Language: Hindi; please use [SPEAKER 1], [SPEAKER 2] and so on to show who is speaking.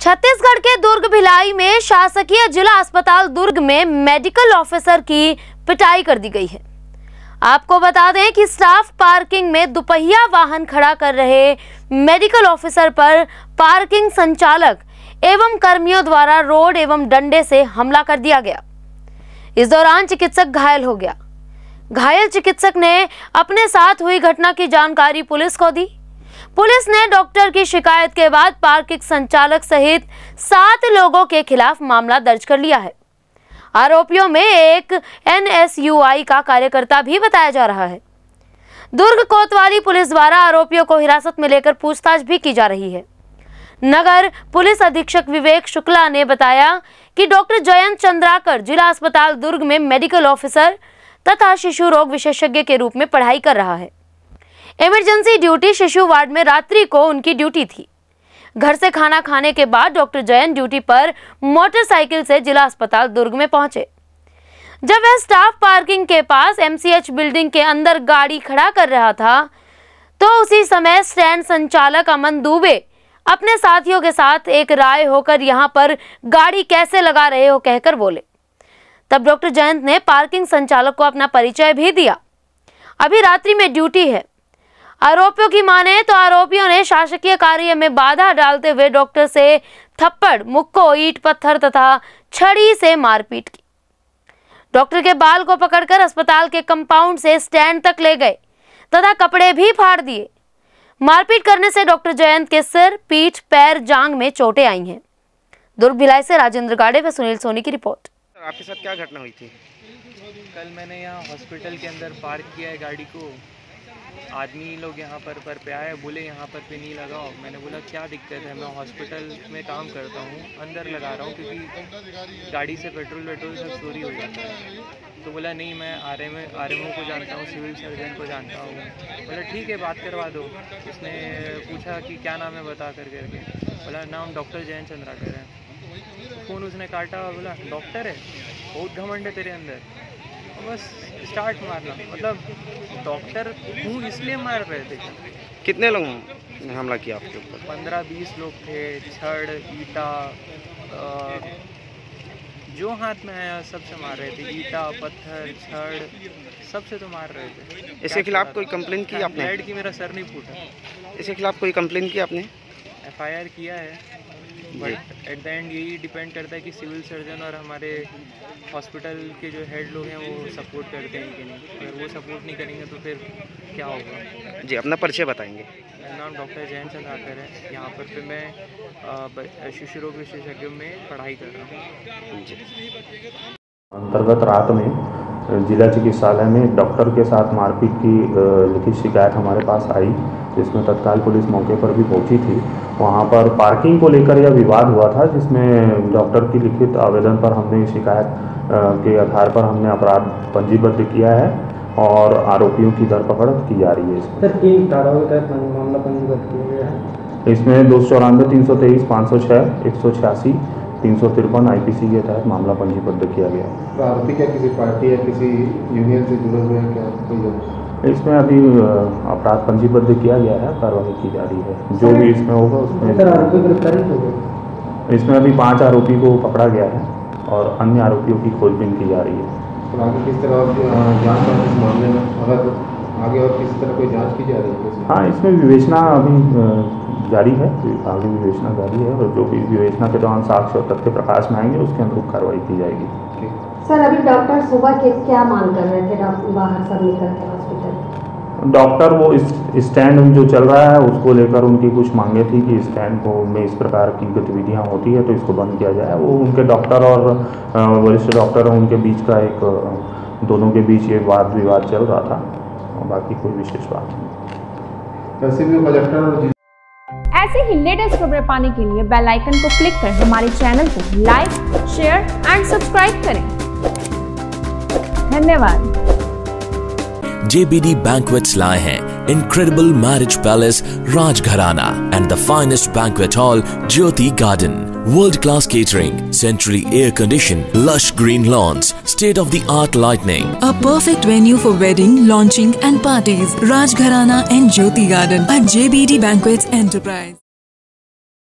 [SPEAKER 1] छत्तीसगढ़ के दुर्ग भिलाई में शासकीय जिला अस्पताल दुर्ग में मेडिकल ऑफिसर की पिटाई कर दी गई है। आपको बता दें कि स्टाफ पार्किंग में दुपहिया वाहन खड़ा कर रहे मेडिकल ऑफिसर पर पार्किंग संचालक एवं कर्मियों द्वारा रोड एवं डंडे से हमला कर दिया गया। इस दौरान चिकित्सक घायल हो गया। घायल चिकित्सक ने अपने साथ हुई घटना की जानकारी पुलिस को दी। पुलिस ने डॉक्टर की शिकायत के बाद पार्किंग संचालक सहित 7 लोगों के खिलाफ मामला दर्ज कर लिया है। आरोपियों में एक NSUI का कार्यकर्ता भी बताया जा रहा है। दुर्ग कोतवाली पुलिस द्वारा आरोपियों को हिरासत में लेकर पूछताछ भी की जा रही है। नगर पुलिस अधीक्षक विवेक शुक्ला ने बताया कि डॉक्टर जयंत चंद्राकर जिला अस्पताल दुर्ग में मेडिकल ऑफिसर तथा शिशु रोग विशेषज्ञ के रूप में पढ़ाई कर रहा है। इमरजेंसी ड्यूटी शिशु वार्ड में रात्रि को उनकी ड्यूटी थी। घर से खाना खाने के बाद डॉक्टर जयंत ड्यूटी पर मोटरसाइकिल से जिला अस्पताल दुर्ग में पहुंचे। जब वह स्टाफ पार्किंग के पास MCH बिल्डिंग के अंदर गाड़ी खड़ा कर रहा था तो उसी समय स्टैंड संचालक अमन दुबे अपने साथियों के साथ एक राय होकर यहां पर गाड़ी कैसे लगा रहे हो कहकर बोले। तब डॉक्टर जयंत ने पार्किंग संचालक को अपना परिचय भी दिया। अभी रात्रि में ड्यूटी है। आरोपियों की माने तो आरोपियों ने शासकीय कार्य में बाधा डालते हुए डॉक्टर से थप्पड़, मुक्को, ईंट पत्थर तथा छड़ी से मारपीट की। डॉक्टर के बाल को पकड़कर अस्पताल के कंपाउंड से स्टैंड तक ले गए तथा कपड़े भी फाड़ दिए। मारपीट करने से डॉक्टर जयंत के सिर, पीठ, पैर, जांघ में चोटें आई हैं। दुर्ग भिलाई से राजेंद्र गाड़े व सुनील सोनी की रिपोर्ट।
[SPEAKER 2] आपके साथ क्या घटना हुई थी?
[SPEAKER 3] कल मैंने यहाँ हॉस्पिटल के अंदर पार्क किया है गाड़ी को। आदमी लोग यहाँ पर पे आए, बोले यहाँ पर पे नहीं लगाओ। मैंने बोला क्या दिक्कत है, मैं हॉस्पिटल में काम करता हूँ, अंदर लगा रहा हूँ क्योंकि गाड़ी से पेट्रोल सब चोरी हो जाता है। तो बोला नहीं, मैं RMO को जानता हूँ, सिविल सर्जन को जानता हूँ। बोला ठीक है, बात करवा दो। उसने पूछा कि क्या नाम है बता करके। बोला नाम डॉक्टर जयंत चंद्राकर है। फ़ोन उसने काटा, बोला डॉक्टर है, बहुत घमंड है तेरे अंदर। बस स्टार्ट मारना, मतलब डॉक्टर हूँ इसलिए मार रहे थे।
[SPEAKER 2] कितने लोग ने हमला किया आपके ऊपर?
[SPEAKER 3] 15-20 लोग थे। छड़, ईटा, जो हाथ में आया सबसे मार रहे थे। ईटा, पत्थर, छड़, सबसे तो मार रहे थे।
[SPEAKER 2] इसके खिलाफ कोई कंप्लेन की आपने?
[SPEAKER 3] ब्लड की मेरा सर नहीं फूटा।
[SPEAKER 2] इसके खिलाफ कोई कंप्लेन की आपने?
[SPEAKER 3] FIR किया है, बट एट द एंड यही डिपेंड करता है कि सिविल सर्जन और हमारे हॉस्पिटल के जो हेड लोग हैं वो सपोर्ट करते हैं कि नहीं। अगर वो सपोर्ट नहीं करेंगे तो फिर क्या होगा।
[SPEAKER 2] जी, अपना परिचय बताएंगे।
[SPEAKER 3] मेरा नाम डॉक्टर जयंत चंद्राकर है। यहाँ पर मैं शिशु रोग विशेषज्ञ में पढ़ाई कर रहा हूँ।
[SPEAKER 2] जी।
[SPEAKER 4] अंतर्गत रात में जिला चिकित्सालय में डॉक्टर के साथ मारपीट की लिखित शिकायत हमारे पास आई, जिसमें तत्काल पुलिस मौके पर भी पहुंची थी। वहां पर पार्किंग को लेकर यह विवाद हुआ था, जिसमें डॉक्टर की लिखित आवेदन पर हमने शिकायत के आधार पर हमने अपराध पंजीबद्ध किया है और आरोपियों की धरपकड़ की जा रही है।
[SPEAKER 5] सर, किन धाराओं के तहत मामला पंजीबद्ध किया गया है?
[SPEAKER 4] इसमें 294, 323, 506, 186, 353 IPC के तहत मामला पंजीबद्ध किया गया।
[SPEAKER 5] तो आरोपी क्या किसी पार्टी या किसी यूनियन से जुड़े हुए हैं क्या? कोई
[SPEAKER 4] इसमें अभी अपराध पंजीबद्ध किया गया है, कार्रवाई की जा रही है। जो भी इसमें होगा उसमें
[SPEAKER 5] सर आरोपी गिरफ्तारी हो गई।
[SPEAKER 4] इसमें अभी 5 आरोपी को पकड़ा गया है और अन्य आरोपियों की खोजबीन की जा रही है।
[SPEAKER 5] तो आगे किस तरह जांच है इस मामले में? अगर आगे और किसी तरह कोई जांच की जा रही है?
[SPEAKER 4] हाँ, इसमें विवेचना अभी जारी है, आगे विवेचना जारी है और जो भी विवेचना के दौरान साक्ष्य और तथ्य प्रकाश में आएंगे उसके अनुरूप कार्रवाई की जाएगी।
[SPEAKER 6] सर, अभी डॉक्टर सुबह के क्या मांग कर रहे थे बाहर सब निकल के हॉस्पिटल?
[SPEAKER 4] डॉक्टर वो इस स्टैंड जो चल रहा है उसको लेकर उनकी कुछ मांगे थी कि स्टैंड को में इस प्रकार की गतिविधियां होती है तो इसको बंद किया जाए। वो उनके डॉक्टर और वरिष्ठ डॉक्टर उनके बीच का दोनों के बीच ये वाद विवाद चल रहा था, बाकी कोई विशेष बात
[SPEAKER 5] नहीं।
[SPEAKER 7] ऐसे ही लेटेस्ट खबरें पाने के लिए बेल आइकन को क्लिक कर हमारे चैनल को लाइक, शेयर एंड सब्सक्राइब करें। धन्यवाद।
[SPEAKER 8] JBD Banquets लाए हैं incredible marriage palace Rajgharana and the finest banquet hall Jyoti Garden. World-class catering, centrally air-conditioned, lush green lawns, state-of-the-art lighting.
[SPEAKER 9] A perfect venue for wedding, launching and parties. Rajgharana and Jyoti Garden at JBD Banquets Enterprise.